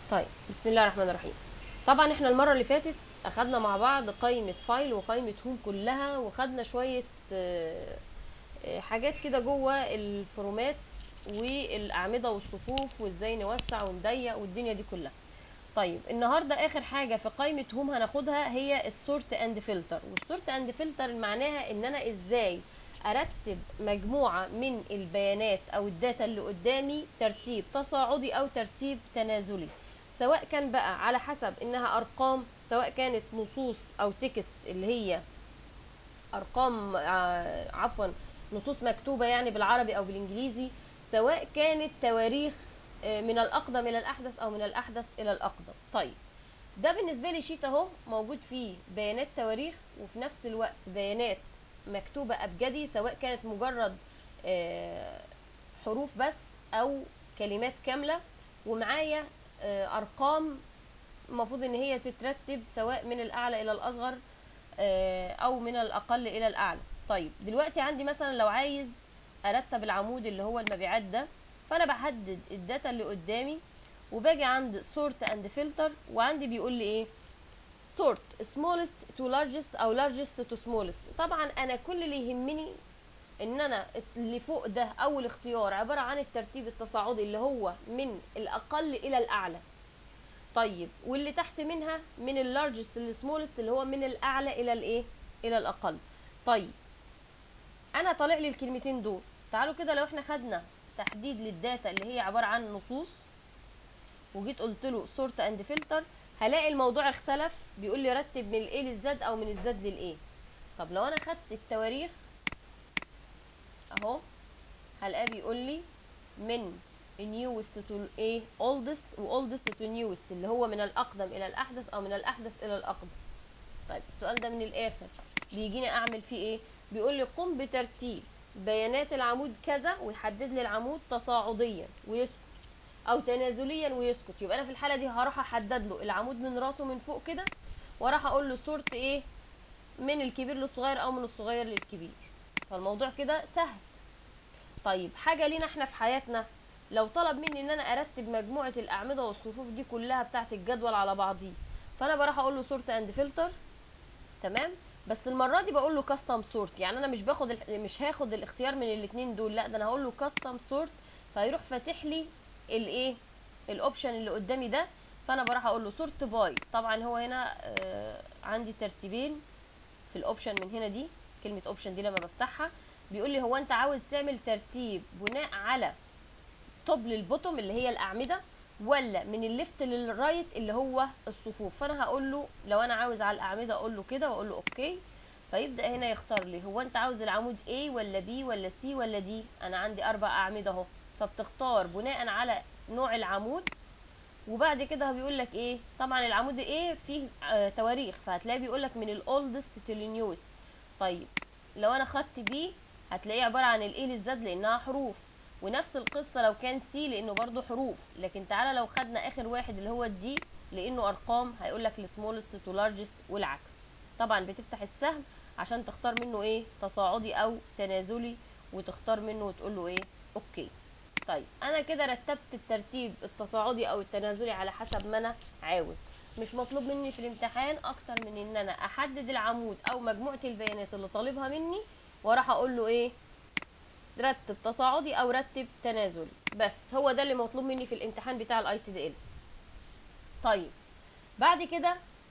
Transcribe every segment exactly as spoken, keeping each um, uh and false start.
طيب بسم الله الرحمن الرحيم. طبعا احنا المره اللي فاتت اخدنا مع بعض قائمه فايل وقائمه هوم كلها، وخدنا شويه آه، آه، حاجات كده جوه الفرومات والاعمده والصفوف وازاي نوسع ونضيق والدنيا دي كلها. طيب النهارده اخر حاجه في قائمه هوم هناخدها هي السورت اند فلتر. والسورت اند فلتر معناها ان انا ازاي ارتب مجموعه من البيانات او الداتا اللي قدامي ترتيب تصاعدي او ترتيب تنازلي، سواء كان بقى على حسب انها ارقام، سواء كانت نصوص او تكست اللي هي ارقام آه، عفوا نصوص مكتوبه يعني بالعربي او بالانجليزي، سواء كانت تواريخ آه، من الاقدم الى الاحدث او من الاحدث الى الاقدم. طيب ده بالنسبه لي شيت اهو موجود فيه بيانات تواريخ وفي نفس الوقت بيانات مكتوبه ابجدي، سواء كانت مجرد آه، حروف بس او كلمات كامله، ومعايا آه، ارقام المفروض ان هي تترتب سواء من الاعلى الى الاصغر آه، او من الاقل الى الاعلى. طيب دلوقتي عندي مثلا لو عايز ارتب العمود اللي هو المبيعات ده، فانا بحدد الداتا اللي قدامي وباجي عند sort and filter، وعندي بيقول لي ايه sort smallest to largest او largest to smallest. طبعا انا كل اللي يهمني ان انا اللي فوق ده اول اختيار عبارة عن الترتيب التصاعدي اللي هو من الاقل الى الاعلى. طيب واللي تحت منها من اللارجست للسمولست اللي هو من الاعلى الى الايه الى الاقل. طيب انا طالع لي الكلمتين دول. تعالوا كده لو احنا خدنا تحديد للداتا اللي هي عباره عن نصوص وجيت قلت له سورت اند فلتر، هلاقي الموضوع اختلف، بيقول لي رتب من الايه للزد او من الزد للايه. طب لو انا خدت التواريخ اهو هلاقيه بيقول لي من newest to ايه oldest و oldest to newest اللي هو من الاقدم الى الاحدث او من الاحدث الى الاقدم. طيب السؤال ده من الاخر بيجيني اعمل فيه ايه؟ بيقول لي قم بترتيب بيانات العمود كذا ويحدد لي العمود تصاعديا ويسكت او تنازليا ويسكت. يبقى انا في الحاله دي هروح احدد له العمود من راسه من فوق كده، وراح اقول له صورة ايه من الكبير للصغير او من الصغير للكبير. فالموضوع كده سهل. طيب حاجه لينا احنا في حياتنا، لو طلب مني ان انا ارتب مجموعه الاعمده والصفوف دي كلها بتاعه الجدول على بعضيه، فانا بروح اقول له سورت اند فلتر. تمام. بس المره دي بقول له كاستم سورت، يعني انا مش باخد ال... مش هاخد الاختيار من الاثنين دول، لا ده انا هقول له كاستم سورت، فيروح فاتح لي الايه الاوبشن اللي قدامي ده. فانا بروح اقول له سورت باي. طبعا هو هنا آه عندي ترتيبين في الاوبشن من هنا دي، كلمه اوبشن دي لما بفتحها بيقول لي هو انت عاوز تعمل ترتيب بناء على توب للبوتوم اللي هي الاعمده، ولا من الليفت للرايت اللي هو الصفوف. فانا هقول له لو انا عاوز على الاعمده اقول له كده واقول له اوكي، فيبدا هنا يختار لي هو انت عاوز العمود A ولا B ولا C ولا D. انا عندي اربع اعمده اهو، فبتختار بناء على نوع العمود. وبعد كده بيقول لك ايه، طبعا العمود A فيه آه تواريخ، فهتلاقيه بيقول لك من الاولدست تو النيوست. طيب لو انا خدت B هتلاقيه عباره عن الايه للزد لانها حروف، ونفس القصه لو كان سي لانه برضو حروف. لكن تعالى لو خدنا اخر واحد اللي هو الدي لانه ارقام هيقول لك السمولست تو لارجست والعكس. طبعا بتفتح السهم عشان تختار منه ايه تصاعدي او تنازلي، وتختار منه وتقول له ايه اوكي. طيب انا كده رتبت الترتيب التصاعدي او التنازلي على حسب ما انا عاوز. مش مطلوب مني في الامتحان اكتر من ان انا احدد العمود او مجموعه البيانات اللي طالبها مني، وراح اقول له ايه رتب تصاعدي او رتب تنازلي. بس هو ده اللي مطلوب مني في الامتحان بتاع الاي سي دي ال. طيب بعد كده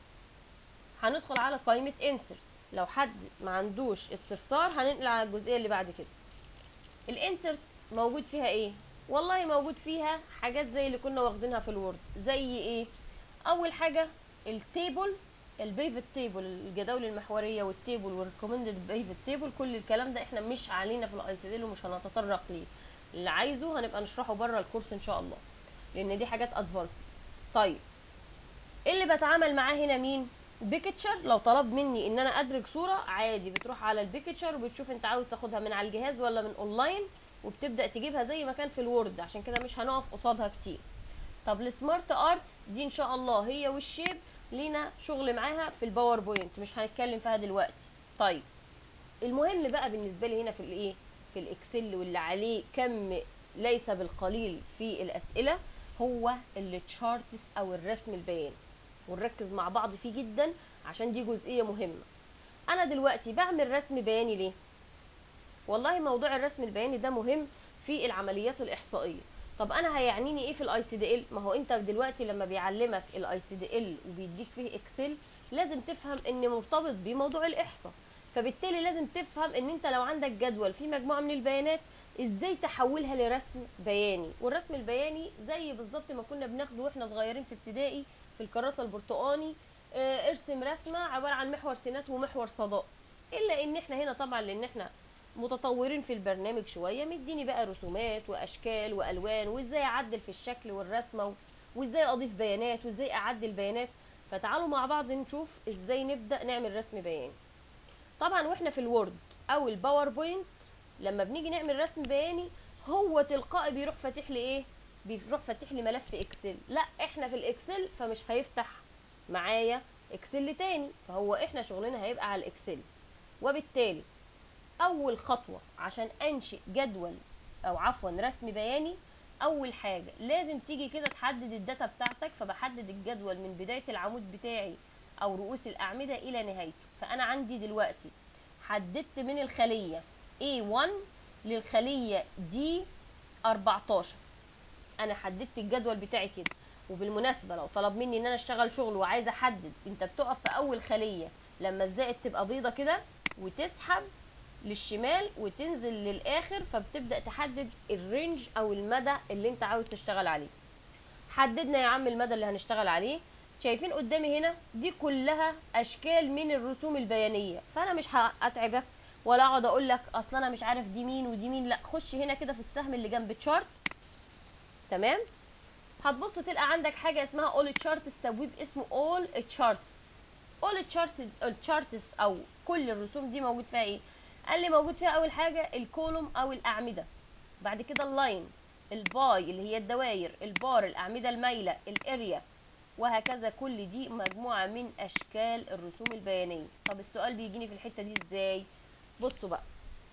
هندخل على قائمه انسرت. لو حد ما عندوش استفسار هننقل على الجزئيه اللي بعد كده. الانسرت موجود فيها ايه؟ والله موجود فيها حاجات زي اللي كنا واخدينها في الوورد. زي ايه؟ اول حاجه التيبل، البيفت تيبل، الجداول المحوريه والتيبل والريكومندد بيفت تيبل. كل الكلام ده احنا مش علينا في الاي سي دي ومش هنتطرق ليه، اللي عايزه هنبقى نشرحه بره الكورس ان شاء الله لان دي حاجات ادفانس. طيب اللي بتعامل معاه هنا مين؟ بيكتشر. لو طلب مني ان انا ادرج صوره عادي بتروح على البيكتشر وبتشوف انت عاوز تاخدها من على الجهاز ولا من اونلاين، وبتبدا تجيبها زي ما كان في الوورد، عشان كده مش هنقف قصادها كتير. طب السمارت ارتس دي ان شاء الله هي والشيب لينا شغل معاها في الباوربوينت، مش هنتكلم فيها دلوقتي. طيب المهم بقى بالنسبه لي هنا في الايه في الاكسل واللي عليه كم ليس بالقليل في الاسئله، هو التشارتس او الرسم البياني، ونركز مع بعض فيه جدا عشان دي جزئيه مهمه. انا دلوقتي بعمل رسم بياني ليه؟ والله موضوع الرسم البياني ده مهم في العمليات الاحصائيه. طب انا هيعنيني ايه في الاي سي دي ال؟ ما هو انت دلوقتي لما بيعلمك الاي سي دي ال وبيديك فيه اكسل لازم تفهم ان مرتبط بموضوع الاحصاء، فبالتالي لازم تفهم ان انت لو عندك جدول فيه مجموعه من البيانات ازاي تحولها لرسم بياني. والرسم البياني زي بالظبط ما كنا بناخده واحنا صغيرين في ابتدائي في الكراسه البرتقاني، اه ارسم رسمه عباره عن محور سينات ومحور صادات. الا ان احنا هنا طبعا لان احنا متطورين في البرنامج شويه مديني بقى رسومات واشكال والوان وازاي اعدل في الشكل والرسمه وازاي اضيف بيانات وازاي اعدل بيانات. فتعالوا مع بعض نشوف ازاي نبدا نعمل رسم بياني. طبعا واحنا في الوورد او الباوربوينت لما بنيجي نعمل رسم بياني هو تلقائي بيروح فاتح لي ايه؟ بيروح فاتح لي ملف اكسل. لا احنا في الاكسل فمش هيفتح معايا اكسل تاني، فهو احنا شغلنا هيبقى على الاكسل. وبالتالي اول خطوه عشان انشئ جدول او عفوا رسم بياني، اول حاجه لازم تيجي كده تحدد الداتا بتاعتك. فبحدد الجدول من بدايه العمود بتاعي او رؤوس الاعمده الى نهايته. فانا عندي دلوقتي حددت من الخليه إيه واحد للخليه دي أربعتاشر. انا حددت الجدول بتاعي كده. وبالمناسبه لو طلب مني ان انا اشتغل شغل وعايزه احدد، انت بتقف في اول خليه لما الزائد تبقى بيضه كده وتسحب للشمال وتنزل للاخر، فبتبدا تحدد الرينج او المدى اللي انت عاوز تشتغل عليه. حددنا يا عم المدى اللي هنشتغل عليه. شايفين قدامي هنا دي كلها اشكال من الرسوم البيانيه، فانا مش هتعبك ولا اقعد اقول لك اصل انا مش عارف دي مين ودي مين. لا، خش هنا كده في السهم اللي جنب تشارت. تمام، هتبص تلقى عندك حاجه اسمها اول تشارتس، تبويب اسمه اول تشارتس. اول تشارتس او كل الرسوم دي موجود فيها ايه؟ قال لي موجود فيها اول حاجه الكولوم او الاعمده، بعد كده اللاين، الباي اللي هي الدوائر، البار الاعمده المايله، الاريا، وهكذا. كل دي مجموعه من اشكال الرسوم البيانيه. طب السؤال بيجيني في الحته دي ازاي؟ بصوا بقى،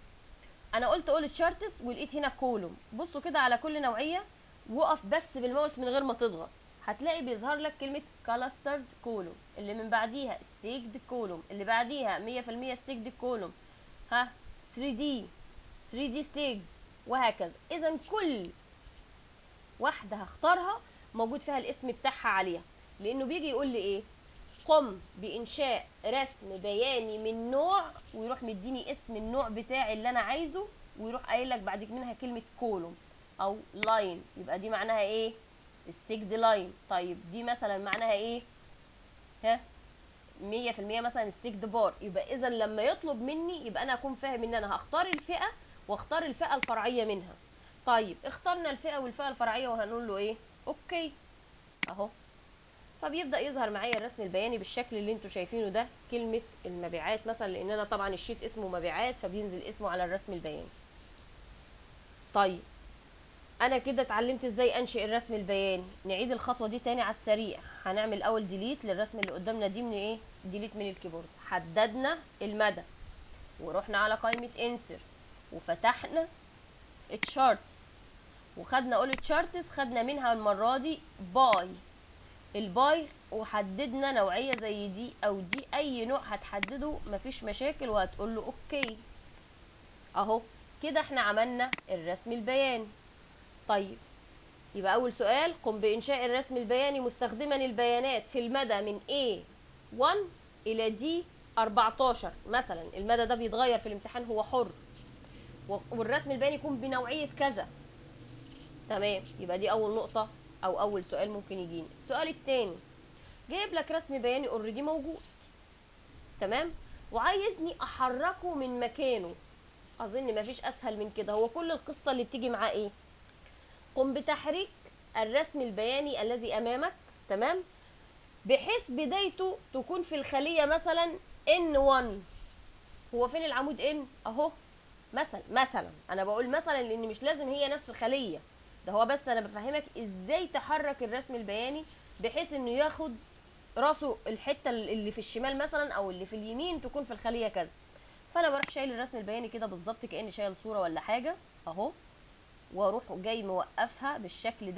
انا قلت اول تشارتس ولقيت هنا كولوم. بصوا كده على كل نوعيه وقف بس بالماوس من غير ما تضغط، هتلاقي بيظهر لك كلمه كلاسترد كولوم، اللي من بعديها ستيكد كولوم، اللي بعديها مية في المية ستيكد كولوم، ها ثري دي ثري دي ستيج، وهكذا. اذا كل واحده هختارها موجود فيها الاسم بتاعها عليها، لانه بيجي يقول لي ايه؟ قم بانشاء رسم بياني من نوع، ويروح مديني اسم النوع بتاعي اللي انا عايزه، ويروح قايل لك بعد منها كلمه كولوم او لاين. يبقى دي معناها ايه؟ ستيكد لاين. طيب دي مثلا معناها ايه؟ ها مية في المية مثلا ستيكد بار. يبقى اذا لما يطلب مني يبقى انا اكون فاهم ان انا هختار الفئه واختار الفئه الفرعيه منها. طيب اخترنا الفئه والفئه الفرعيه وهنقول له ايه؟ اوكي اهو. فبيبدا يظهر معايا الرسم البياني بالشكل اللي انتوا شايفينه ده، كلمه المبيعات مثلا، لان انا طبعا الشيت اسمه مبيعات فبينزل اسمه على الرسم البياني. طيب انا كده اتعلمت ازاي انشئ الرسم البياني. نعيد الخطوه دي تاني على السريع. هنعمل اول ديليت للرسم اللي قدامنا دي من ايه؟ ديليت من الكيبورد. حددنا المدى ورحنا على قائمه انسر وفتحنا التشارتس وخدنا اول تشارتس، خدنا منها المره دي باي، الباي، وحددنا نوعيه زي دي او دي، اي نوع هتحدده مفيش مشاكل وهتقول له اوكي اهو. كده احنا عملنا الرسم البياني. طيب يبقى اول سؤال، قم بانشاء الرسم البياني مستخدما البيانات في المدى من إيه واحد الى دي أربعتاشر مثلا. المدى ده بيتغير في الامتحان، هو حر، والرسم البياني يكون بنوعيه كذا. تمام، يبقى دي اول نقطه او اول سؤال ممكن يجيني. السؤال الثاني، جايب لك رسم بياني اوريدي موجود، تمام، وعايزني احركه من مكانه. اظن مفيش اسهل من كده. هو كل القصه اللي بتيجي معاه ايه؟ قم بتحريك الرسم البياني الذي امامك، تمام، بحيث بدايته تكون في الخليه مثلا إن واحد. هو فين العمود ان؟ اهو. مثلا مثلا انا بقول مثلا لان مش لازم هي نفس الخليه، ده هو بس انا بفهمك ازاي تحرك الرسم البياني بحيث انه ياخد راسه الحته اللي في الشمال مثلا او اللي في اليمين تكون في الخليه كذا. فانا بروح شايل الرسم البياني كده بالظبط كاني شايل صوره ولا حاجه اهو، واروح جاي موقفها بالشكل ده.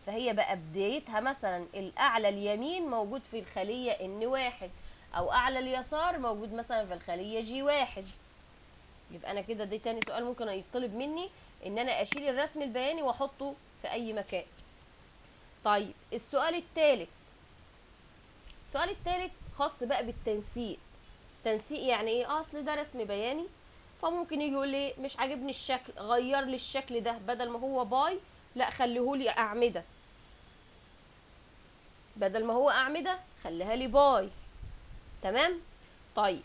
فهي بقى بدايتها مثلا الاعلى اليمين موجود في الخليه ان واحد، او اعلى اليسار موجود مثلا في الخليه جي واحد. يبقى انا كده دي تاني سؤال ممكن يطلب مني ان انا اشيل الرسم البياني واحطه في اي مكان. طيب السؤال الثالث، السؤال الثالث خاص بقى بالتنسيق. تنسيق يعني ايه؟ اصل ده رسم بياني، فممكن يجي يقول لي مش عاجبني الشكل، غير لي الشكل ده، بدل ما هو باي لا خليهولي اعمده، بدل ما هو اعمده خليها لي باي. تمام. طيب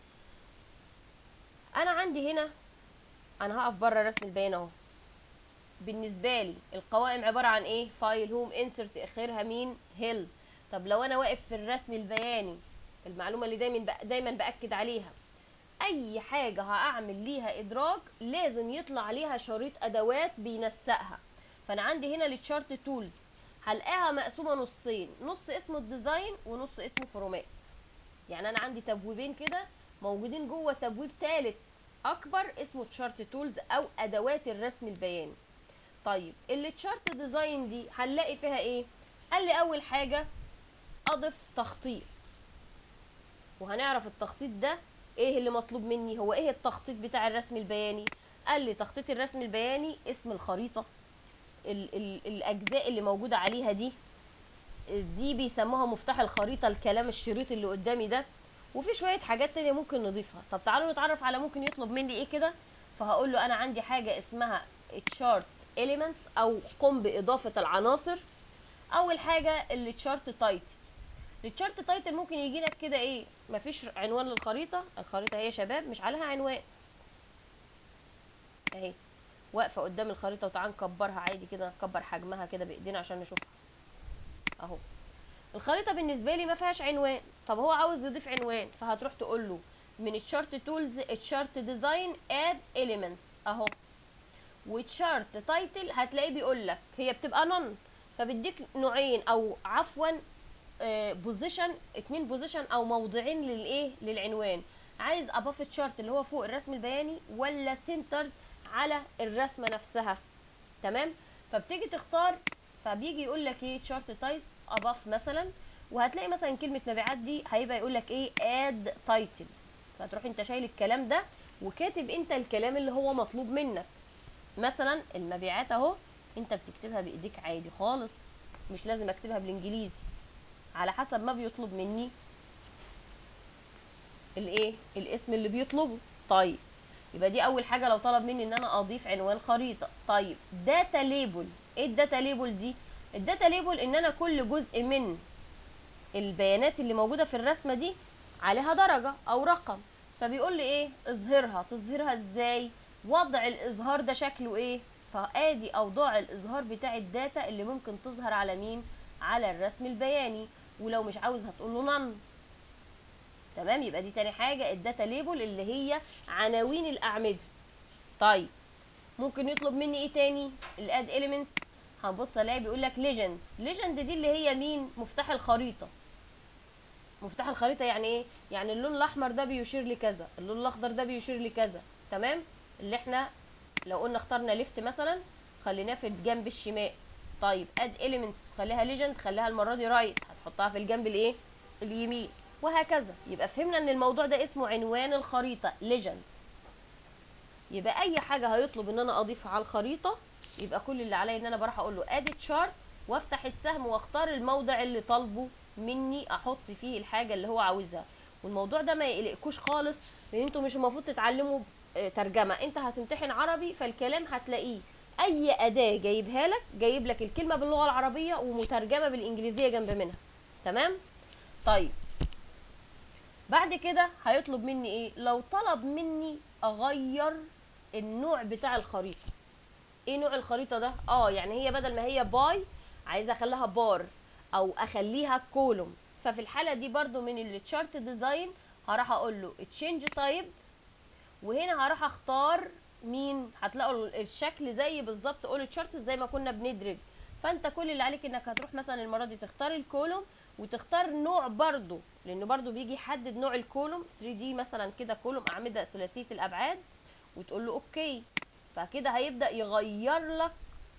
انا عندي هنا، انا هقف بره رسم البيان اهو. بالنسبه لي القوائم عباره عن ايه؟ فايل، هوم، انسرت، اخرها مين؟ هيل. طب لو انا واقف في الرسم البياني، المعلومه اللي دايما دايما باكد عليها، اي حاجه هاعمل ليها ادراج لازم يطلع ليها شريط ادوات بينسقها. فانا عندي هنا التشارت تولز هلاقيها مقسومه نصين، نص اسمه الديزاين ونص اسمه فورمات. يعني انا عندي تبويبين كده موجودين جوه تبويب ثالث اكبر اسمه تشارت تولز او ادوات الرسم البياني. طيب التشارت ديزاين دي هنلاقي فيها ايه؟ قال لي اول حاجه اضف تخطيط، وهنعرف التخطيط ده ايه اللي مطلوب مني. هو ايه التخطيط بتاع الرسم البياني؟ قال لي تخطيط الرسم البياني اسم الخريطه، ال ال الاجزاء اللي موجوده عليها دي دي بيسموها مفتاح الخريطه، الكلام الشريط اللي قدامي ده، وفي شويه حاجات تانية ممكن نضيفها. طب تعالوا نتعرف على ممكن يطلب مني ايه كده. فهقول له انا عندي حاجه اسمها تشارت elements او قم باضافه العناصر. اول حاجه التشارت تايتل. التشارت تايتل ممكن يجي لك كده ايه؟ مفيش عنوان للخريطه، الخريطه هي يا شباب مش عليها عنوان اهي، واقفه قدام الخريطه، وتعال نكبرها عادي كده، نكبر حجمها كده بايدينا عشان نشوفها اهو. الخريطه بالنسبه لي ما فيهاش عنوان، طب هو عاوز يضيف عنوان، فهتروح تقول له من التشارت تولز التشارت ديزاين اد اليمنتس اهو. وتشارت تايتل هتلاقيه بيقول لك هي بتبقى نون، فبيديك نوعين او عفوا بوزيشن، اتنين بوزيشن او موضعين للايه؟ للعنوان. عايز اباف تشارت اللي هو فوق الرسم البياني ولا سنتر على الرسمه نفسها. تمام. فبتيجي تختار، فبيجي يقول لك ايه؟ تشارت تايب اباف مثلا، وهتلاقي مثلا كلمه مبيعات دي هيبقى يقول لك ايه؟ اد تايتل. فتروح انت شايل الكلام ده وكاتب انت الكلام اللي هو مطلوب منك. مثلا المبيعات اهو انت بتكتبها بايديك عادي خالص، مش لازم اكتبها بالانجليزي، على حسب ما بيطلب مني الايه؟ الاسم اللي بيطلبه. طيب يبقى دي اول حاجه لو طلب مني ان انا اضيف عنوان خريطه. طيب داتا ليبل، ايه الداتا ليبل دي؟ الداتا ليبل ان انا كل جزء من البيانات اللي موجوده في الرسمه دي عليها درجه او رقم، فبيقول لي ايه؟ اظهرها. تظهرها ازاي؟ وضع الاظهار ده شكله ايه؟ فادي اوضاع الاظهار بتاع الداتا اللي ممكن تظهر على مين؟ على الرسم البياني. ولو مش عاوز هتقول له نن. تمام. يبقى دي تاني حاجه الداتا ليبل اللي هي عناوين الاعمده. طيب ممكن يطلب مني ايه تاني؟ الاد اليمنتس. هنبص الاقي بيقول لك ليجند. ليجند دي اللي هي مين؟ مفتاح الخريطه. مفتاح الخريطه يعني ايه؟ يعني اللون الاحمر ده بيشير لكذا، اللون الاخضر ده بيشير لكذا. تمام. اللي احنا لو قلنا اخترنا ليفت مثلا خليناه في الجنب الشمال. طيب اد اليمنتس خليها ليجند، خليها المره دي رايت، هتحطها في الجنب الايه؟ اليمين، وهكذا. يبقى فهمنا ان الموضوع ده اسمه عنوان الخريطه ليجند. يبقى اي حاجه هيطلب ان انا اضيفها على الخريطه، يبقى كل اللي عليا ان انا بروح اقول له ادي تشارت، وافتح السهم واختار الموضع اللي طالبه مني احط فيه الحاجه اللي هو عاوزها. والموضوع ده ما يقلقكوش خالص، لان انتوا مش المفروض تتعلموا ترجمه، انت هتمتحن عربي، فالكلام هتلاقيه اي اداه جايبها لك جايب لك الكلمه باللغه العربيه ومترجمه بالانجليزيه جنب منها. تمام. طيب بعد كده هيطلب مني ايه؟ لو طلب مني اغير النوع بتاع الخريطه. ايه نوع الخريطه ده؟ اه يعني هي بدل ما هي باي عايزه اخليها بار او اخليها كولوم. ففي الحاله دي برضو من التشارت ديزاين هروح اقول له تشينج تايب، وهنا هروح اختار مين؟ هتلاقوا الشكل زي بالظبط اول تشارت زي ما كنا بندرج. فانت كل اللي عليك انك هتروح مثلا المره دي تختار الكولوم وتختار نوع برضو، لانه برضو بيجي يحدد نوع الكولوم ثري دي مثلا كده كولوم اعمده ثلاثيه الابعاد، وتقول له اوكي. فكده هيبدا يغير لك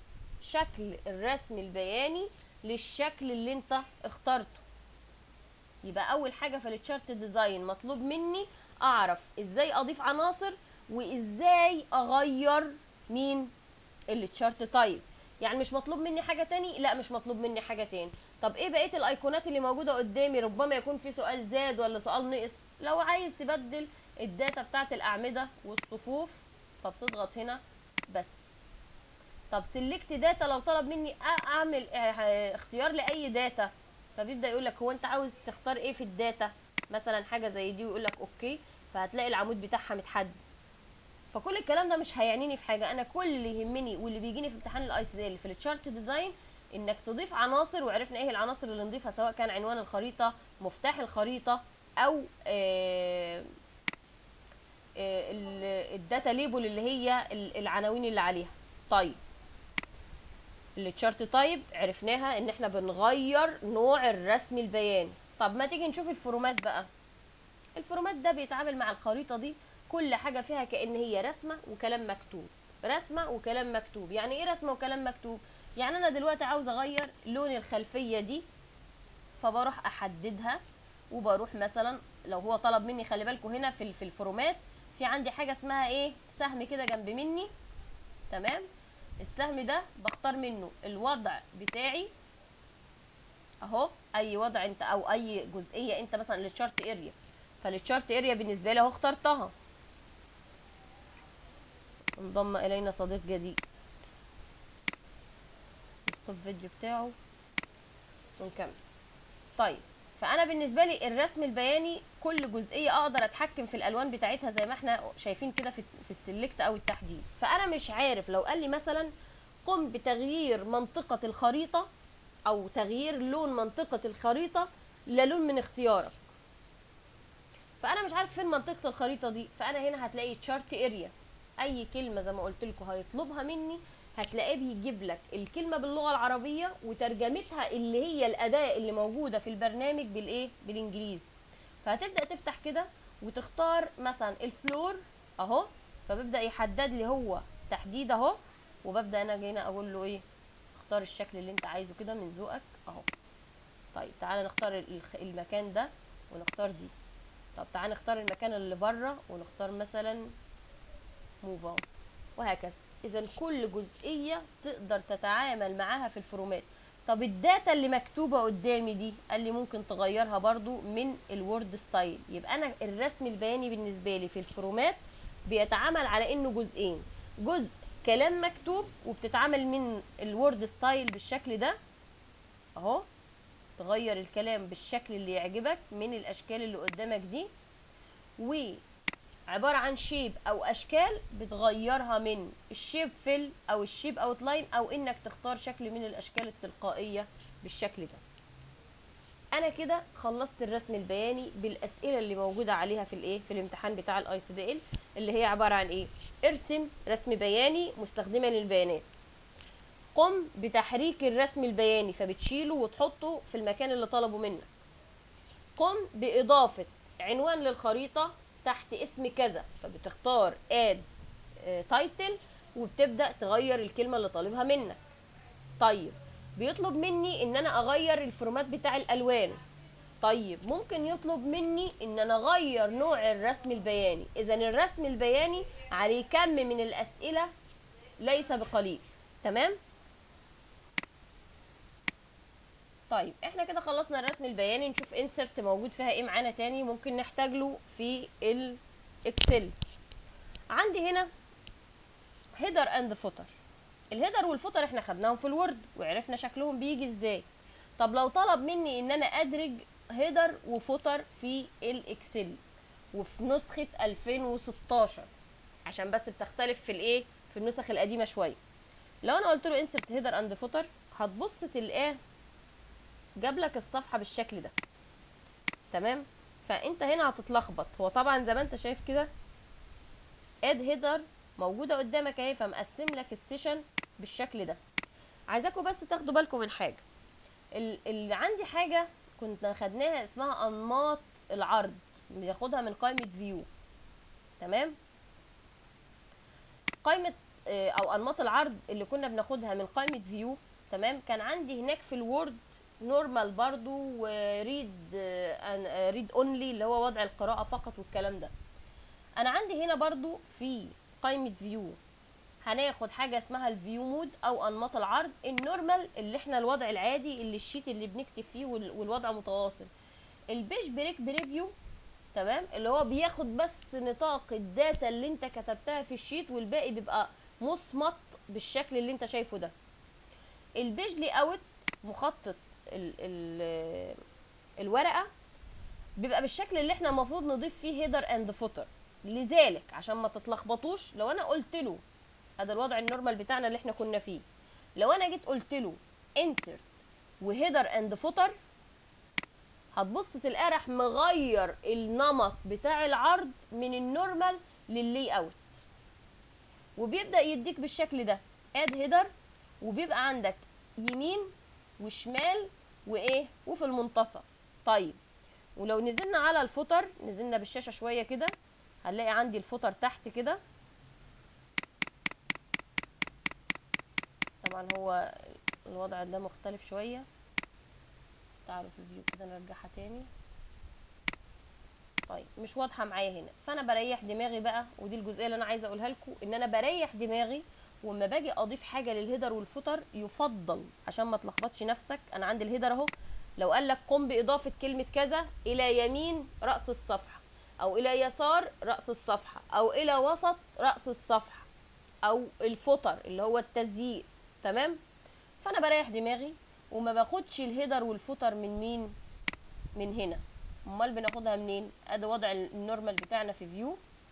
شكل الرسم البياني للشكل اللي انت اخترته. يبقى اول حاجه في التشارت ديزاين مطلوب مني اعرف ازاي اضيف عناصر وازاي اغير مين التشارت تايب. يعني مش مطلوب مني حاجه تاني، لا مش مطلوب مني حاجه تاني. طب ايه بقيه الايقونات اللي موجوده قدامي؟ ربما يكون في سؤال زاد ولا سؤال نقص. لو عايز تبدل الداتا بتاعت الاعمده والصفوف فبتضغط هنا بس. طب سيلكت داتا، لو طلب مني اعمل اختيار لاي داتا فبيبدا يقول لك هو انت عاوز تختار ايه في الداتا، مثلا حاجه زي دي ويقول لك اوكي، فهتلاقي العمود بتاعها متحدد. فكل الكلام ده مش هيعنيني في حاجه. انا كل اللي يهمني واللي بيجيني في امتحان الاي سي دي اللي في التشارت ديزاين انك تضيف عناصر، وعرفنا ايه العناصر اللي نضيفها سواء كان عنوان الخريطه، مفتاح الخريطه، او آه آه الداتا ليبل اللي هي العناوين اللي عليها. طيب التشارت تايب عرفناها ان احنا بنغير نوع الرسم البياني. طب ما تيجي نشوف الفورمات بقى. الفورمات ده بيتعامل مع الخريطه دي كل حاجه فيها كأن هي رسمه وكلام مكتوب، رسمه وكلام مكتوب. يعني ايه رسمه وكلام مكتوب؟ يعني انا دلوقتي عاوز اغير لون الخلفيه دي، فبروح احددها وبروح مثلا لو هو طلب مني، خلي بالكم هنا في في الفورمات في عندي حاجه اسمها ايه، سهم كده جنب مني. تمام، السهم ده بختار منه الوضع بتاعي اهو، اي وضع انت او اي جزئيه انت مثلا للتشارت اريا، فالتشارت اريا بالنسبه لي اهو اخترتها. انضم الينا صديق جديد، نستوب الفيديو بتاعه ونكمل. طيب فانا بالنسبه لي الرسم البياني كل جزئيه اقدر اتحكم في الالوان بتاعتها زي ما احنا شايفين كده في في السلكت او التحديد. فانا مش عارف لو قال لي مثلا قم بتغيير منطقه الخريطه او تغيير لون منطقه الخريطه للون من اختيارك، فانا مش عارف فين منطقه الخريطه دي. فانا هنا هتلاقي تشارت اريا، اي كلمه زي ما قلت لكم هيطلبها مني هتلاقيه بيجيب لك الكلمه باللغه العربيه وترجمتها اللي هي الاداه اللي موجوده في البرنامج بالايه، بالانجليزي. فهتبدا تفتح كده وتختار مثلا الفلور اهو، فبيبدا يحدد لي هو تحديد اهو، وببدا انا جاينا اقول له ايه، اختار الشكل اللي انت عايزه كده من ذوقك اهو. طيب تعالى نختار المكان ده ونختار دي. طب تعالى نختار المكان اللي بره ونختار مثلا موف اون، وهكذا. اذا كل جزئيه تقدر تتعامل معاها في الفورمات. طب الداتا اللي مكتوبه قدامي دي قال لي ممكن تغيرها برضو من الوورد ستايل. يبقى انا الرسم البياني بالنسبه لي في الفورمات بيتعامل على انه جزئين، جزء كلام مكتوب وبتتعامل من الوورد ستايل بالشكل ده اهو، تغير الكلام بالشكل اللي يعجبك من الاشكال اللي قدامك دي، وعبارة عن شيب او اشكال بتغيرها من الشيب فيل او الشيب اوتلاين او انك تختار شكل من الاشكال التلقائية بالشكل ده. انا كده خلصت الرسم البياني بالاسئلة اللي موجودة عليها في الايه، في الامتحان بتاع الاي سي دي ال اللي هي عبارة عن ايه، ارسم رسم بياني مستخدما للبيانات، قم بتحريك الرسم البياني فبتشيله وتحطه في المكان اللي طلبه منك، قم بإضافة عنوان للخريطة تحت اسم كذا فبتختار اد تايتل وبتبدأ تغير الكلمة اللي طالبها منك. طيب بيطلب مني ان انا اغير الفورمات بتاع الالوان، طيب ممكن يطلب مني ان انا اغير نوع الرسم البياني. اذا الرسم البياني عليه كم من الاسئلة ليس بقليل. تمام. طيب احنا كده خلصنا الرسم البياني. نشوف انسرت موجود فيها ايه معانا تاني ممكن نحتاج له في الاكسل. عندي هنا هيدر اند فوتر. الهيدر والفوتر احنا خدناهم في الوورد وعرفنا شكلهم بيجي ازاي. طب لو طلب مني ان انا ادرج هيدر وفوتر في الاكسل وفي نسخة ألفين وستاشر عشان بس بتختلف في الايه، في النسخ القديمة شوية. لو انا قلت له انسرت هيدر اند فوتر هتبص تلاقيه جاب لك الصفحه بالشكل ده. تمام. فانت هنا هتتلخبط، هو طبعا زي ما انت شايف كده اد هيدر موجوده قدامك اهي، فمقسم لك السيشن بالشكل ده. عايزاكم بس تاخدوا بالكم من حاجه، اللي عندي حاجه كنا خدناها اسمها انماط العرض، بياخدها من قائمه فيو. تمام. قائمه او انماط العرض اللي كنا بناخدها من قائمه فيو، تمام، كان عندي هناك في الوورد نورمال برضو، وريد ريد اونلي اللي هو وضع القراءه فقط والكلام ده. انا عندي هنا برضو في قائمه فيو هناخد حاجه اسمها الفيو مود او انماط العرض. النورمال اللي احنا الوضع العادي اللي الشيت اللي بنكتب فيه والوضع متواصل. البيج بريك بريفيو، تمام، اللي هو بياخد بس نطاق الداتا اللي انت كتبتها في الشيت والباقي بيبقى مصمت بالشكل اللي انت شايفه ده. البيج لي اوت مخطط ال ال الورقه بيبقى بالشكل اللي احنا المفروض نضيف فيه هيدر اند فوتر. لذلك عشان ما تتلخبطوش، لو انا قلت له هذا الوضع النورمال بتاعنا اللي احنا كنا فيه، لو انا جيت قلت له انسرت وهيدر اند فوتر، هتبص تلاقيه راح مغير النمط بتاع العرض من النورمال لللي اوت، وبيبدا يديك بالشكل ده اد هيدر، وبيبقى عندك يمين وشمال وايه وفي المنتصف. طيب ولو نزلنا على الفوتر، نزلنا بالشاشه شويه كده، هنلاقي عندي الفوتر تحت كده. طبعا هو الوضع ده مختلف شويه، تعالوا في الفيو كده نرجعها تاني. طيب مش واضحه معايا هنا، فانا بريح دماغي بقى، ودي الجزئيه اللي انا عايزه اقولها لكم، ان انا بريح دماغي واما باجي اضيف حاجه للهيدر والفوتر يفضل عشان ما تلخبطش نفسك. انا عندي الهيدر اهو، لو قال لك قم باضافه كلمه كذا الى يمين راس الصفحه، او الى يسار راس الصفحه، او الى وسط راس الصفحه، او الفوتر اللي هو التسجيل، تمام، فانا بريح دماغي وما باخدش الهيدر والفوتر من مين، من هنا. امال بناخدها منين؟ ادي وضع النورمال بتاعنا في فيو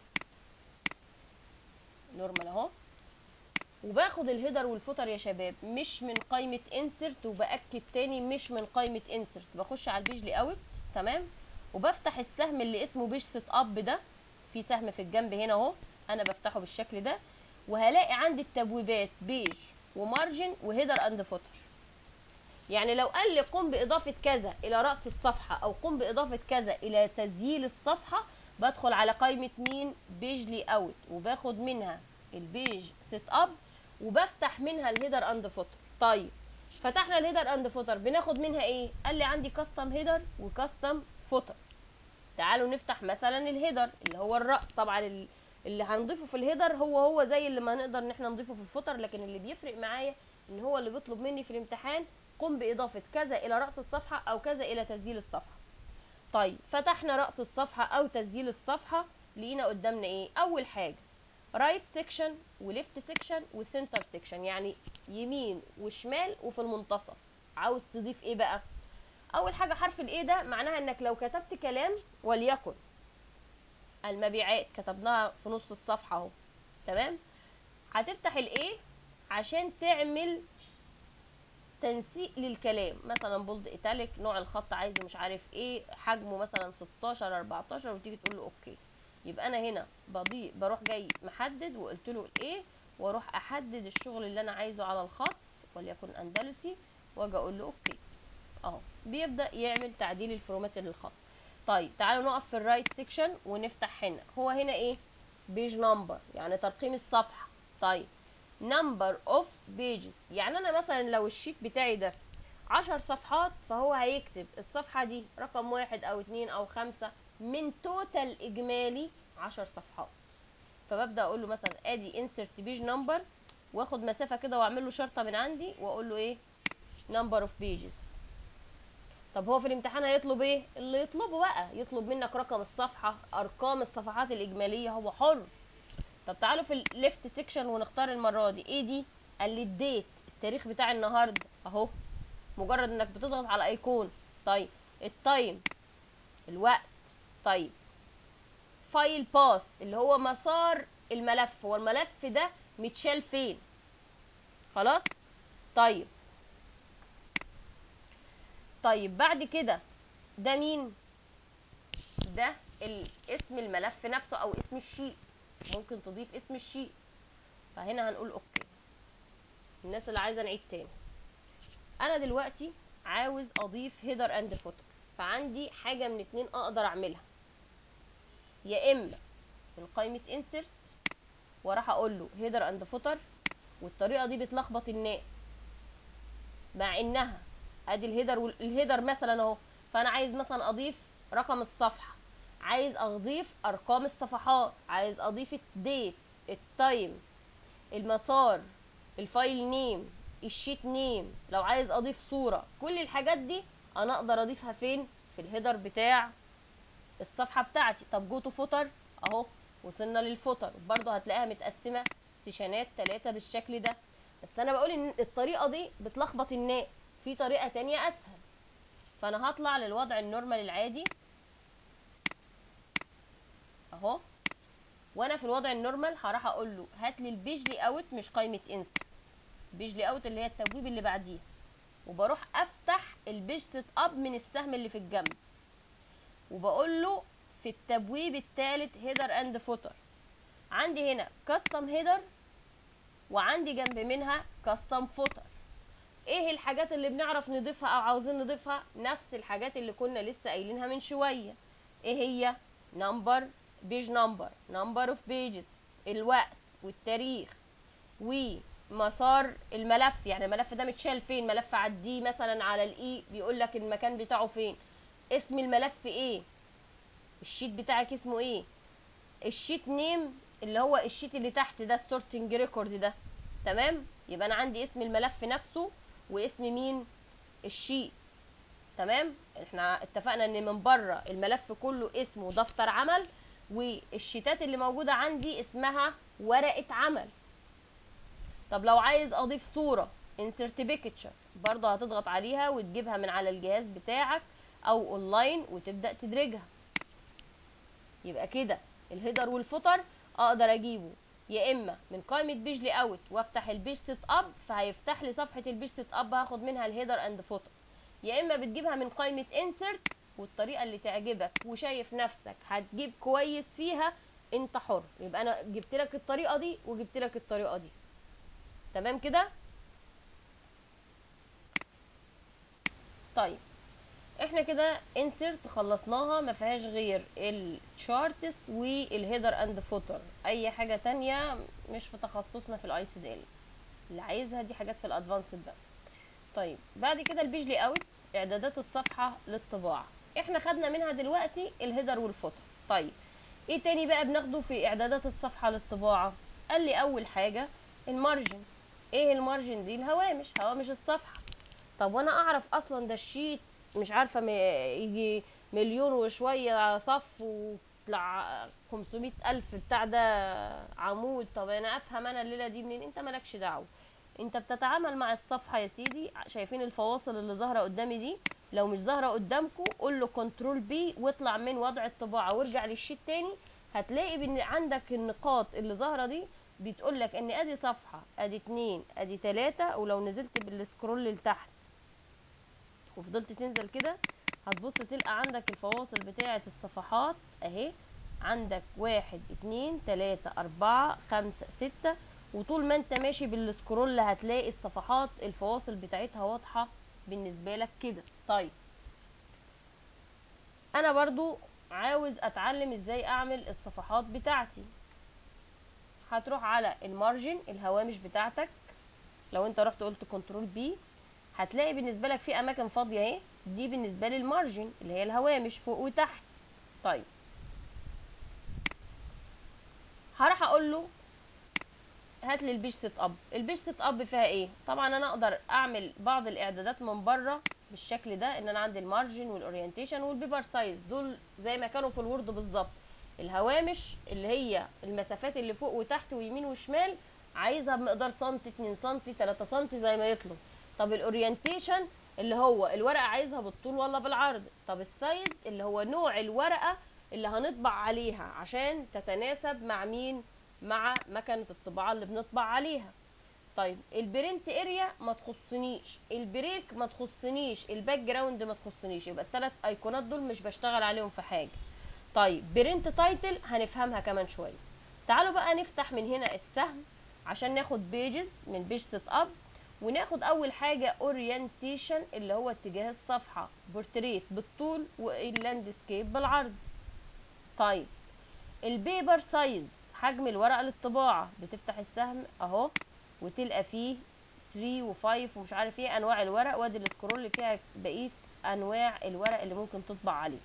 نورمال اهو، وباخد الهيدر والفوتر يا شباب مش من قائمه انسرت، وباكد تاني مش من قائمه انسرت، بخش على البيج لي اوت، تمام، وبفتح السهم اللي اسمه بيج سيت اب ده، في سهم في الجنب هنا اهو، انا بفتحه بالشكل ده، وهلاقي عندي التبويبات بيج ومارجن وهيدر اند فوتر. يعني لو قال لي قم باضافه كذا الى راس الصفحه، او قم باضافه كذا الى تسجيل الصفحه، بدخل على قائمه مين، بيج لي اوت، وباخد منها البيج سيت اب، وبفتح منها الهيدر اند فوتر. طيب فتحنا الهيدر اند فوتر، بناخد منها ايه؟ قال لي عندي كاستم هيدر وكاستم فوتر. تعالوا نفتح مثلا الهيدر اللي هو الراس. طبعا اللي هنضيفه في الهيدر هو هو زي اللي ما نقدر ان احنا نضيفه في الفوتر، لكن اللي بيفرق معايا ان هو اللي بيطلب مني في الامتحان قم باضافه كذا الى راس الصفحه او كذا الى تسجيل الصفحه. طيب فتحنا راس الصفحه او تسجيل الصفحه، لقينا قدامنا ايه؟ اول حاجه رايت سيكشن وليفت سيكشن وسنتر سيكشن، يعني يمين وشمال وفي المنتصف. عاوز تضيف ايه بقى؟ اول حاجه حرف الايه ده معناها انك لو كتبت كلام وليكن المبيعات، كتبناها في نص الصفحه اهو، تمام، هتفتح الايه عشان تعمل تنسيق للكلام، مثلا بولد ايتاليك، نوع الخط عايزه مش عارف ايه، حجمه مثلا ستاشر اربعتاشر، وتيجي تقول له اوكي. يبقى انا هنا بضيف، بروح جاي محدد وقلت له الايه، واروح احدد الشغل اللي انا عايزه على الخط وليكن اندلسي، واجي اقول له اوكي اهو، بيبدا يعمل تعديل الفورمات للخط. طيب تعالوا نقف في الرايت سيكشن ونفتح هنا، هو هنا ايه؟ بيج نمبر، يعني ترقيم الصفحه. طيب نمبر اوف بيجز، يعني انا مثلا لو الشيت بتاعي ده عشر صفحات، فهو هيكتب الصفحه دي رقم واحد او اتنين او خمسة من توتال اجمالي عشر صفحات. فببدا اقول له مثلا ادي انسرت بيج نمبر، واخد مسافه كده واعمل له شرطه من عندي واقول له ايه؟ نمبر اوف بيجز. طب هو في الامتحان هيطلب ايه؟ اللي يطلبه بقى، يطلب منك رقم الصفحه، ارقام الصفحات الاجماليه، هو حر. طب تعالوا في الليفت سيكشن ونختار المره دي ايه دي؟ قال لي الديت، التاريخ بتاع النهارده اهو، مجرد انك بتضغط على ايقون. طيب التايم، الوقت. طيب فايل باس اللي هو مسار الملف، هو الملف ده متشال فين، خلاص. طيب طيب بعد كده ده مين؟ ده اسم الملف نفسه او اسم الشيء، ممكن تضيف اسم الشيء، فهنا هنقول اوكي. الناس اللي عايزه نعيد تاني، انا دلوقتي عاوز اضيف هيدر اند فوتر، فعندي حاجه من اتنين اقدر اعملها، يا اما من قائمه انسرت وراح اقول له هيدر اند فوتر، والطريقه دي بتلخبط الناس، مع انها ادي الهيدر والهيدر مثلا اهو، فانا عايز مثلا اضيف رقم الصفحه، عايز اضيف ارقام الصفحات، عايز اضيف الديت، التايم، المسار، الفايل نيم، الشيت نيم، لو عايز اضيف صوره، كل الحاجات دي انا اقدر اضيفها فين؟ في الهيدر بتاع الصفحه بتاعتي. طب جو تو فوتر اهو، وصلنا للفوتر، برضو هتلاقيها متقسمه سيشنات ثلاثه بالشكل ده. بس انا بقول ان الطريقه دي بتلخبط الناس، في طريقه تانية اسهل. فانا هطلع للوضع النورمال العادي اهو، وانا في الوضع النورمال هروح اقول له هات لي البيج لي اوت، مش قائمه انسى، بيج لي اوت اللي هي التبويب اللي بعديها، وبروح افتح البيج سيت اب من السهم اللي في الجنب، وبقول له في التبويب الثالث هيدر اند فوتر، عندي هنا كاستم هيدر وعندي جنب منها كاستم فوتر. ايه الحاجات اللي بنعرف نضيفها او عاوزين نضيفها؟ نفس الحاجات اللي كنا لسه قايلينها من شويه. ايه هي؟ نمبر، بيج نمبر، نمبر اوف بيجز، الوقت والتاريخ، ومسار الملف، يعني الملف ده متشال فين، ملف عديه مثلا على الاي بيقول لك المكان بتاعه فين، اسم الملف ايه، الشيت بتاعك اسمه ايه، الشيت نيم اللي هو الشيت اللي تحت ده السورتنج ريكورد ده. تمام، يبقى انا عندي اسم الملف نفسه واسم مين؟ الشيت. تمام، احنا اتفقنا ان من بره الملف كله اسمه دفتر عمل، والشيتات اللي موجوده عندي اسمها ورقه عمل. طب لو عايز اضيف صوره insert picture، برضه هتضغط عليها وتجيبها من على الجهاز بتاعك او اونلاين وتبدا تدرجها. يبقى كده الهيدر والفوتر اقدر اجيبه يا اما من قائمه بيج لي اوت وافتح البيج سيت اب، فهيفتح لي صفحه البيج سيت اب هاخد منها الهيدر اند فوتر، يا اما بتجيبها من قائمه انسرت، والطريقه اللي تعجبك وشايف نفسك هتجيب كويس فيها انت حر. يبقى انا جبت لك الطريقه دي وجبت لك الطريقه دي. تمام كده؟ طيب احنا كده انسرت خلصناها، ما فيهاش غير الشارتس والهيدر اند فوتر، اي حاجه تانية مش في تخصصنا في الاي سي دي ال، اللي عايزها دي حاجات في الادفانسد بقى. طيب بعد كده البيج لي اوت، اعدادات الصفحه للطباعه، احنا خدنا منها دلوقتي الهيدر والفوتر. طيب ايه تاني بقى بناخده في اعدادات الصفحه للطباعه؟ قال لي اول حاجه المارجن. ايه المارجن دي؟ الهوامش، هوامش الصفحه. طب وانا اعرف اصلا ده الشيت مش عارفه م- يجي مليون وشويه صف وطلع خمسمية الف بتاع ده عمود، طب انا افهم انا الليله دي منين؟ انت مالكش دعوه، انت بتتعامل مع الصفحه يا سيدي. شايفين الفواصل اللي ظاهره قدامي دي؟ لو مش ظاهره قدامكم قول له كنترول بي واطلع من وضع الطباعه وارجع للشيت تاني، هتلاقي ان عندك النقاط اللي ظاهره دي بتقول لك ان ادي صفحه، ادي اتنين، ادي تلاته، ولو نزلت بالسكرول لتحت وفضلت تنزل كده هتبص تلقى عندك الفواصل بتاعه الصفحات اهي، عندك واحد اتنين تلاته اربعه خمسه سته، وطول ما انت ماشي بالسكرول هتلاقي الصفحات الفواصل بتاعتها واضحه بالنسبه لك كده. طيب انا برضو عاوز اتعلم ازاي اعمل الصفحات بتاعتي. هتروح على المارجن، الهوامش بتاعتك، لو انت رحت قلت كنترول بي هتلاقي بالنسبه لك في اماكن فاضيه اهي، دي بالنسبه لي المارجن اللي هي الهوامش فوق وتحت. طيب هروح اقول له هات لي البيج سيت اب. البيج سيت اب فيها ايه؟ طبعا انا اقدر اعمل بعض الاعدادات من بره بالشكل ده، ان انا عندي المارجن والاورينتيشن والبيبر سايز، دول زي ما كانوا في الوورد بالظبط. الهوامش اللي هي المسافات اللي فوق وتحت ويمين وشمال عايزها بمقدار سنتي، اتنين سنتي، تلاته سنتي زي ما يطلب. طب الاورينتيشن اللي هو الورقه عايزها بالطول ولا بالعرض. طب السايز اللي هو نوع الورقه اللي هنطبع عليها عشان تتناسب مع مين؟ مع مكنه الطباعه اللي بنطبع عليها. طيب البرنت اريا ما تخصنيش، البريك ما تخصنيش، الباك جراوند ما تخصنيش، يبقى الثلاث ايقونات دول مش بشتغل عليهم في حاجه. طيب برنت تايتل هنفهمها كمان شويه. تعالوا بقى نفتح من هنا السهم عشان ناخد بيجز من بيج سيت اب، وناخد اول حاجه اورينتيشن اللي هو اتجاه الصفحه، بورتريت بالطول واللاندسكيب بالعرض. طيب البيبر سايز حجم الورقه للطباعه، بتفتح السهم اهو وتلقى فيه ثلاثة وخمسة ومش عارف ايه انواع الورق، وادي السكرول اللي فيها بقيه انواع الورق اللي ممكن تطبع عليه.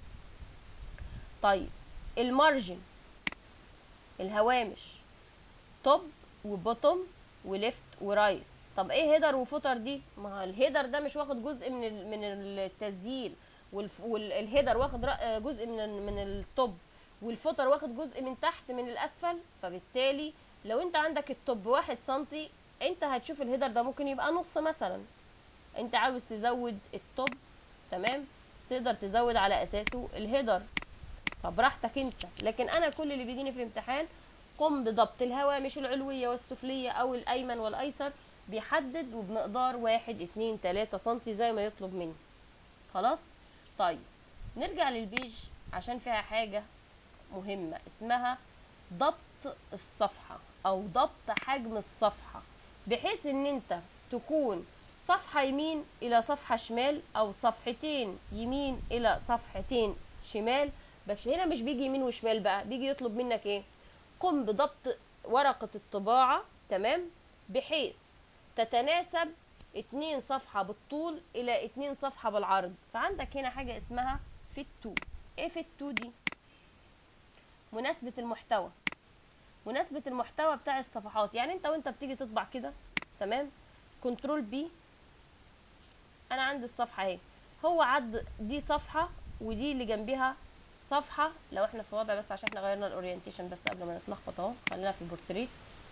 طيب المارجن، الهوامش، توب وبوتوم وليفت ورايت. طب ايه هيدر وفوتر دي؟ ما الهيدر ده مش واخد جزء من من التسجيل، والهيدر واخد جزء من من التوب، والفوتر واخد جزء من تحت من الاسفل. فبالتالي لو انت عندك التوب واحد سنتي، انت هتشوف الهيدر ده ممكن يبقى نص مثلا. انت عاوز تزود التوب، تمام، تقدر تزود على اساسه الهيدر، فبراحتك انت. لكن انا كل اللي بيجيني في الامتحان قم بضبط الهوامش العلوية والسفلية او الايمن والايسر، بيحدد وبمقدار واحد اتنين تلاتة سنتي زي ما يطلب مني. خلاص. طيب نرجع للبيج عشان فيها حاجة مهمة اسمها ضبط الصفحة او ضبط حجم الصفحة، بحيث ان انت تكون صفحة يمين الى صفحة شمال او صفحتين يمين الى صفحتين شمال. بس هنا مش بيجي يمين وشمال بقى، بيجي يطلب منك ايه؟ قم بضبط ورقة الطباعة، تمام، بحيث تتناسب اتنين صفحة بالطول الى اتنين صفحة بالعرض. فعندك هنا حاجة اسمها فيت تو. ايه فيت تو دي؟ مناسبة المحتوى، مناسبة المحتوى بتاع الصفحات. يعني انت وانت بتيجي تطبع كده، تمام، كنترول بي، انا عندي الصفحة اهي، هو عد دي صفحة ودي اللي جنبها صفحة. لو احنا في وضع، بس عشان احنا غيرنا الاورينتيشن بس قبل ما نتلخبط اهو، خلينا في البورتريت،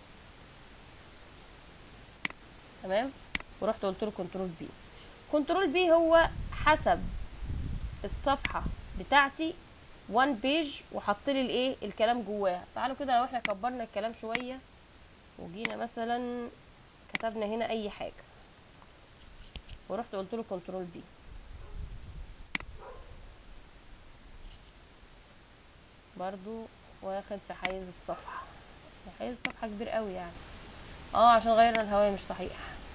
تمام، ورحت قلت له كنترول بي. كنترول بي هو حسب الصفحة بتاعتي وان بيج وحط لي الايه الكلام جواها. تعالوا كده لو احنا كبرنا الكلام شوية وجينا مثلا كتبنا هنا اي حاجة ورحت قلت له كنترول بي، برضو واخد في حيز الصفحة، في حيز الصفحة كبير قوي يعني، اه عشان غيرنا الهوامش صحيح.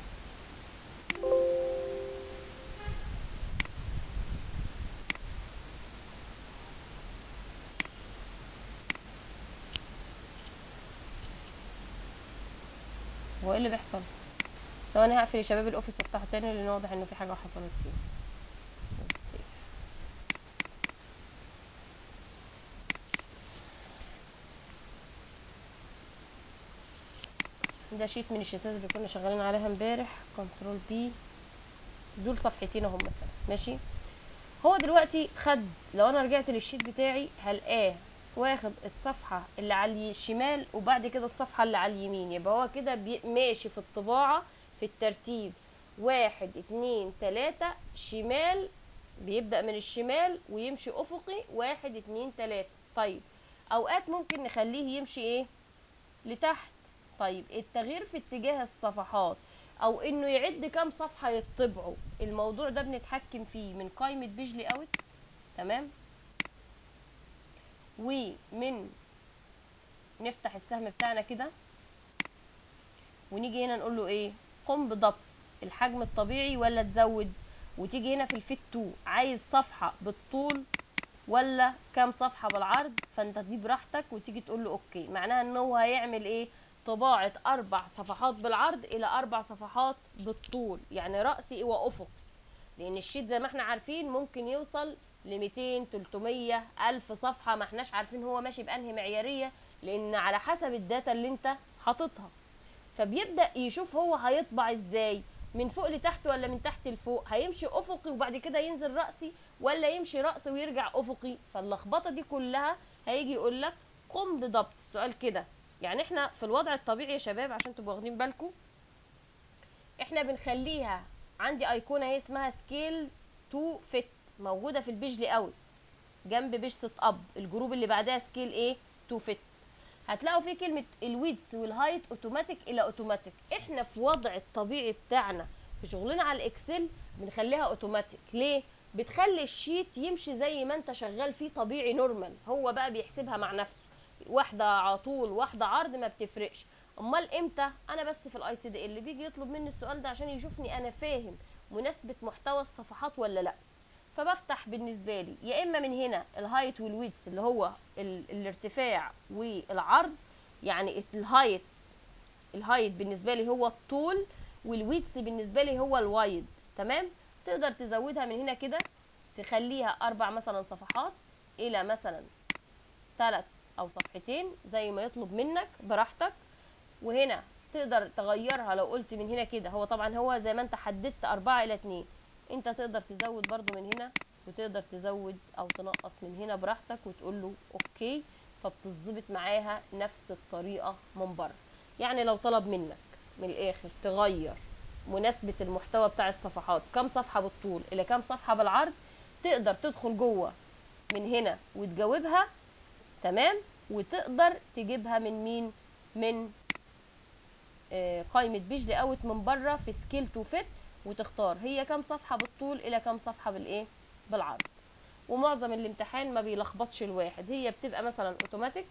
هو ايه اللي بيحصل؟ ثواني هقفل يا شباب الاوفيس وافتحه تاني لان واضح انه في حاجة حصلت فيه. ده شيت من الشيتات اللي كنا شغالين عليها امبارح، كنترول بي، دول صفحتين اهم مثلا، ماشي. هو دلوقتي خد، لو انا رجعت للشيت بتاعي هلقاه واخد الصفحة اللي على الشمال وبعد كده الصفحة اللي على اليمين. يبقى هو كده ماشي في الطباعة في الترتيب واحد اتنين تلاتة شمال، بيبدأ من الشمال ويمشي افقي واحد اتنين تلاتة. طيب اوقات ممكن نخليه يمشي ايه لتحت. طيب التغيير في اتجاه الصفحات او انه يعد كام صفحة يطبعوا، الموضوع ده بنتحكم فيه من قائمة بيج لي اوت، تمام، ومن نفتح السهم بتاعنا كده ونيجي هنا نقول له ايه؟ قم بضبط الحجم الطبيعي ولا تزود. وتيجي هنا في الفيت تو، عايز صفحة بالطول ولا كام صفحة بالعرض، فانت دي براحتك وتيجي تقول له اوكي. معناها ان هو هيعمل ايه؟ طباعة اربع صفحات بالعرض الى اربع صفحات بالطول، يعني رأسي وافقي، لان الشيت زي ما احنا عارفين ممكن يوصل ل ميتين تلتمية الف صفحة، ما احناش عارفين هو ماشي بانهي معيارية، لان على حسب الداتا اللي انت حاططها. فبيبدأ يشوف هو هيطبع ازاي، من فوق لتحت ولا من تحت لفوق، هيمشي افقي وبعد كده ينزل رأسي ولا يمشي رأسي ويرجع افقي. فاللخبطة دي كلها هيجي يقول لك قم بضبط السؤال كده. يعني احنا في الوضع الطبيعي يا شباب عشان تبقوا واخدين بالكم، احنا بنخليها، عندي ايقونه هي اسمها سكيل تو فيت موجوده في البيج لي اوت جنب بيج سيت اب، الجروب اللي بعدها سكيل ايه تو فيت، هتلاقوا فيه كلمه الويدث والهايت اوتوماتيك الى اوتوماتيك. احنا في وضع الطبيعي بتاعنا في شغلنا على الاكسل بنخليها اوتوماتيك. ليه؟ بتخلي الشيت يمشي زي ما انت شغال فيه طبيعي نورمال، هو بقى بيحسبها مع نفسه، واحده على طول واحده عرض ما بتفرقش. امال امتى؟ انا بس في الاي سي دي اللي بيجي يطلب مني السؤال ده عشان يشوفني انا فاهم مناسبه محتوى الصفحات ولا لا. فبفتح بالنسبه لي يا اما من هنا الهايت والويدث اللي هو ال الارتفاع والعرض، يعني الهايت الهايت بالنسبه لي هو الطول، والويدث بالنسبه لي هو الوايد. تمام. تقدر تزودها من هنا كده، تخليها اربع مثلا صفحات الى مثلا ثلاث او صفحتين زي ما يطلب منك براحتك. وهنا تقدر تغيرها لو قلت من هنا كده، هو طبعا هو زي ما انت حددت أربعة إلى اتنين، انت تقدر تزود برضو من هنا، وتقدر تزود او تنقص من هنا براحتك وتقول له اوكي، فبتظبط معاها نفس الطريقة من بره. يعني لو طلب منك من الاخر تغير مناسبة المحتوى بتاع الصفحات، كم صفحة بالطول الى كم صفحة بالعرض، تقدر تدخل جوه من هنا وتجاوبها. تمام. وتقدر تجيبها من مين؟ من آه قائمة بيج لي اوت من بره في سكيل تو فيت، وتختار هي كام صفحة بالطول الى كام صفحة بالايه؟ بالعرض. ومعظم الامتحان ما بيلخبطش الواحد، هي بتبقى مثلا اوتوماتيك.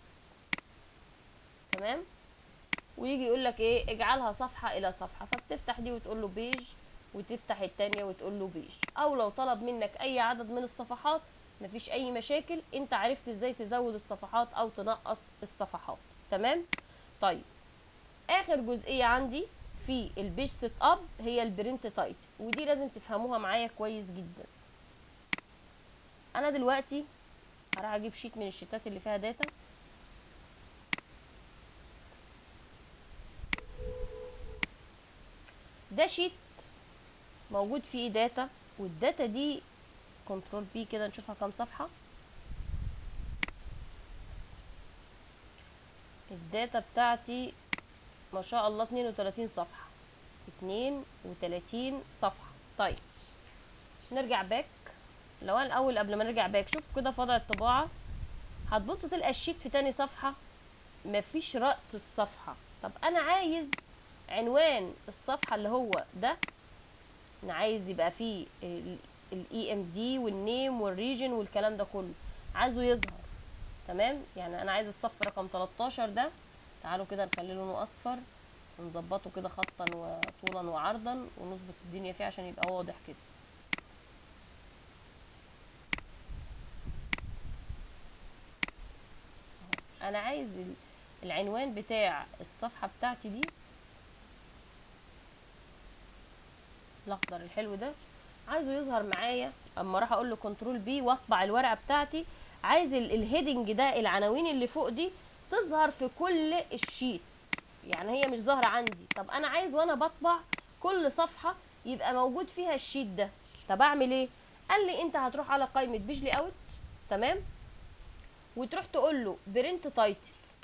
تمام. ويجي يقول لك ايه، اجعلها صفحة الى صفحة، فبتفتح دي وتقول له بيج، وتفتح التانية وتقول له بيج. او لو طلب منك اي عدد من الصفحات مفيش اي مشاكل، انت عرفت ازاي تزود الصفحات او تنقص الصفحات. تمام. طيب اخر جزئية عندي في البيج سيت اب هي البرنت تايتل، ودي لازم تفهموها معايا كويس جدا. انا دلوقتي هروح اجيب شيت من الشيتات اللي فيها داتا. ده شيت موجود فيه داتا، والداتا دي كنترول بي كده نشوفها كام صفحة. الداتا بتاعتي ما شاء الله اتنين وتلاتين صفحة، اتنين وتلاتين صفحة. طيب نرجع باك. لو انا الاول قبل ما نرجع باك، شوف كده في وضع الطباعة، هتبص تلقى الشيت في تاني صفحة مفيش رأس الصفحة. طب انا عايز عنوان الصفحة اللي هو ده، انا عايز يبقى فيه الاي ام دي والنيم والريجن والكلام ده كله، عايزه يظهر. تمام. يعني انا عايز الصف رقم تلتاشر ده، تعالوا كده نخلي لونه اصفر ونظبطه كده خطا وطولا وعرضا، ونظبط الدنيا فيه عشان يبقى واضح كده. انا عايز العنوان بتاع الصفحة بتاعتي دي الاخضر الحلو ده، عايزه يظهر معايا. اما راح اقول له كنترول بي واطبع الورقة بتاعتي، عايز الهيدنج ده، العناوين اللي فوق دي تظهر في كل الشيت، يعني هي مش ظاهرة عندي. طب انا عايز وانا بطبع كل صفحة يبقى موجود فيها الشيت ده. طب اعمل ايه؟ قال لي انت هتروح على قائمة بيج لي اوت. تمام. وتروح تقول له برنت تايتل،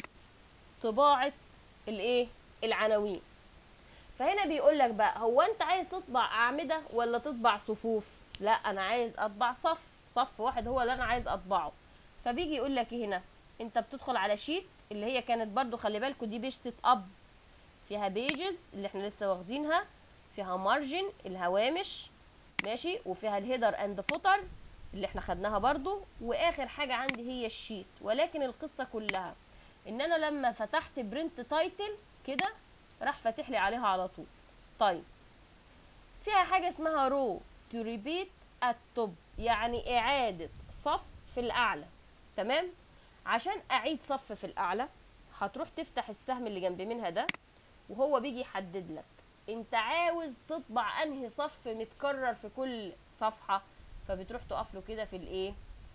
طباعة الايه؟ العناوين. فهنا بيقول لك بقى، هو انت عايز تطبع اعمدة ولا تطبع صفوف؟ لا انا عايز اطبع صف، صف واحد هو اللي انا عايز اطبعه. فبيجي يقول لك هنا انت بتدخل على شيت اللي هي كانت برضو، خلي بالكوا دي بيج سيت اب، فيها بيجز اللي احنا لسه واخدينها، فيها مارجن الهوامش، ماشي، وفيها الهيدر اند فوتر اللي احنا خدناها برضو، واخر حاجة عندي هي الشيت. ولكن القصة كلها ان انا لما فتحت برنت تايتل كده راح فاتح لي عليها على طول. طيب فيها حاجة اسمها رو تو ريبيت التوب، يعني اعادة صف في الاعلى. تمام. عشان اعيد صف في الاعلى هتروح تفتح السهم اللي جنب منها ده، وهو بيجي يحدد لك انت عاوز تطبع انهي صف متكرر في كل صفحة. فبتروح تقف له كده في الايه،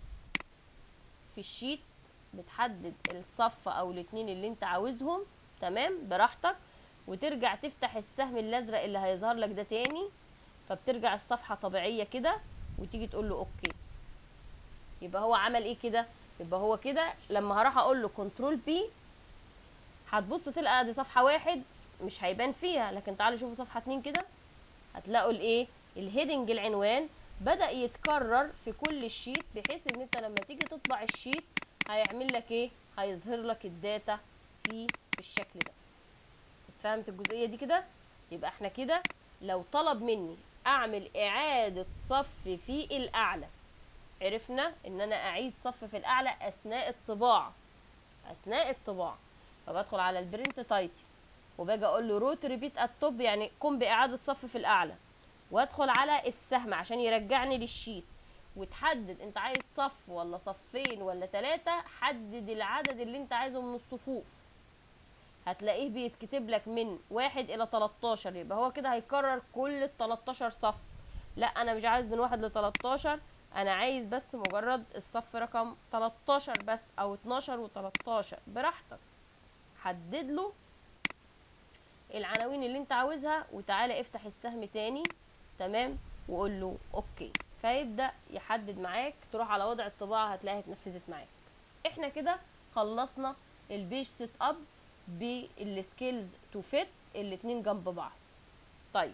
في الشيت، بتحدد الصف او الاتنين اللي انت عاوزهم. تمام. براحتك. وترجع تفتح السهم الازرق اللي هيظهر لك ده تاني، فبترجع الصفحة طبيعية كده، وتيجي تقول له اوكي. يبقى هو عمل ايه كده؟ يبقى هو كده لما هروح اقول له كنترول بي، هتبص تلقى دي صفحة واحد مش هيبان فيها، لكن تعالوا شوفوا صفحة اتنين كده، هتلاقوا الايه؟ الهيدنج العنوان بدأ يتكرر في كل الشيت، بحيث ان انت لما تيجي تطبع الشيت هيعمل لك ايه؟ هيظهر لك الداتا في بالشكل ده. فهمت الجزئية دي كده؟ يبقى احنا كده لو طلب مني اعمل اعادة صف في الاعلى، عرفنا ان انا اعيد صف في الاعلى اثناء الطباعة، اثناء الطباعة. فبدخل على البرنت تايتل وباجي اقول له روت ريبيت التوب، يعني قم باعادة صف في الاعلى، وادخل على السهم عشان يرجعني للشيت، وتحدد انت عايز صف ولا صفين ولا ثلاثة، حدد العدد اللي انت عايزه من الصفوف. هتلاقيه بيتكتب لك من واحد الى تلتاشر، يبقى هو كده هيكرر كل ال تلتاشر صف. لا انا مش عايز من واحد ل تلتاشر، انا عايز بس مجرد الصف رقم تلتاشر بس، او اتناشر و تلتاشر براحتك. حدد له العناوين اللي انت عاوزها، وتعالى افتح السهم تاني، تمام، وقول له اوكي، فيبدأ يحدد معاك. تروح على وضع الطباعة هتلاقيها اتنفذت معاك. احنا كده خلصنا البيج سيت اب بالسكيلز تو فيت الاتنين جنب بعض. طيب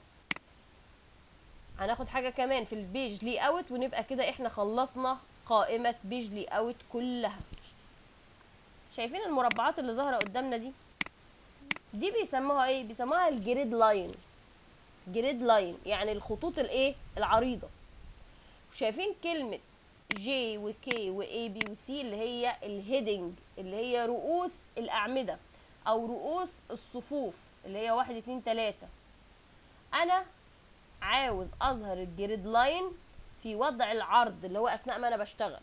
هناخد حاجة كمان في البيج لي اوت، ونبقى كده احنا خلصنا قائمة بيج لي اوت كلها. شايفين المربعات اللي ظاهرة قدامنا دي؟ دي بيسموها ايه؟ بيسموها الجريد لاين. جريد لاين يعني الخطوط الايه؟ العريضة. شايفين كلمة جي وكي واي بي وسي اللي هي الهيدنج، اللي هي رؤوس الأعمدة أو رؤوس الصفوف، اللي هي واحد اتنين تلاتة. أنا عاوز أظهر الجريد لاين في وضع العرض اللي هو أثناء ما أنا بشتغل،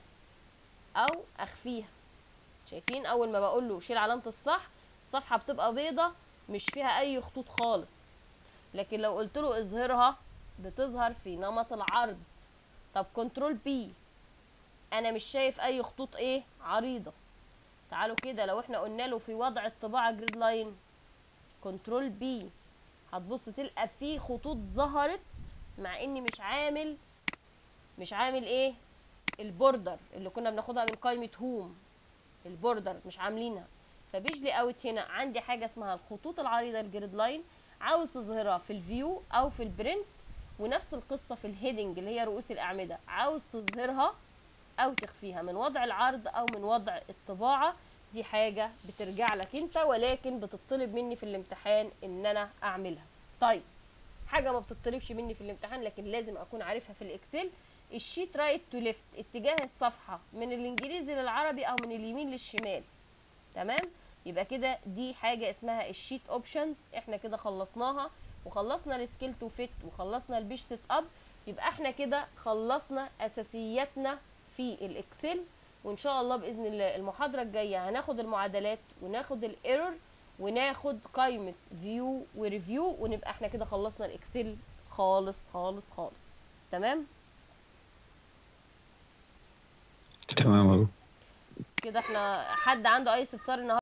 أو أخفيها. شايفين أول ما بقوله شيل علامة الصح، الصفحة بتبقى بيضة مش فيها أي خطوط خالص. لكن لو قلت له اظهرها بتظهر في نمط العرض. طب كنترول بي، انا مش شايف اي خطوط ايه؟ عريضة. تعالوا كده لو احنا قلنا له في وضع الطباعة جريد لاين، كنترول بي، هتبص تلقى فيه خطوط ظهرت، مع اني مش عامل مش عامل ايه؟ البوردر اللي كنا بناخدها من قائمة هوم، البوردر مش عاملينها. فبيجلي اوت هنا عندي حاجة اسمها الخطوط العريضة الجريد لاين، عاوز تظهرها في الفيو او في البرنت. ونفس القصة في الهيدنج اللي هي رؤوس الاعمدة، عاوز تظهرها او تخفيها من وضع العرض او من وضع الطباعة. دي حاجة بترجع لك انت، ولكن بتطلب مني في الامتحان ان انا اعملها. طيب حاجة ما بتطلبش مني في الامتحان لكن لازم اكون عارفها في الاكسل، الشيت رايت تو ليفت، اتجاه الصفحة من الانجليزي للعربي او من اليمين للشمال. تمام، يبقى كده دي حاجة اسمها الشيت اوبشنز. احنا كده خلصناها، وخلصنا السكيل تو فيت، وخلصنا البيج سيت اب. يبقى احنا كده خلصنا اساسياتنا في الاكسل. وان شاء الله باذن الله المحاضره الجايه هناخد المعادلات، وناخد الايرور، وناخد قائمه فيو وريفيو، ونبقى احنا كده خلصنا الاكسل خالص خالص خالص. تمام تمام. كده. احنا حد عنده اي استفسار النهارده؟